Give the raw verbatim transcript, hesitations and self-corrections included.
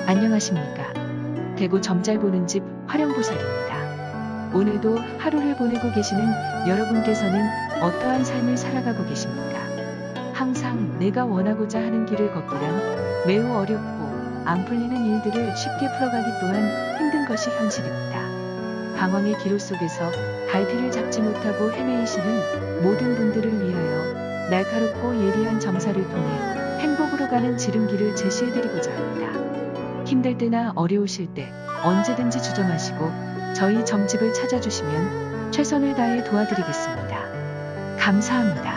안녕하십니까. 대구 점잘보는 집 화령보살입니다. 오늘도 하루를 보내고 계시는 여러분께서는 어떠한 삶을 살아가고 계십니까? 항상 내가 원하고자 하는 길을 걷기란 매우 어렵고 안 풀리는 일들을 쉽게 풀어가기 또한 힘든 것이 현실입니다. 방황의 기로 속에서 갈피를 잡지 못하고 헤매이시는 모든 분들을 위하여 날카롭고 예리한 점사를 통해 행복으로 가는 지름길을 제시해드리고자 합니다. 힘들 때나 어려우실 때 언제든지 주저마시고 저희 점집을 찾아주시면 최선을 다해 도와드리겠습니다. 감사합니다.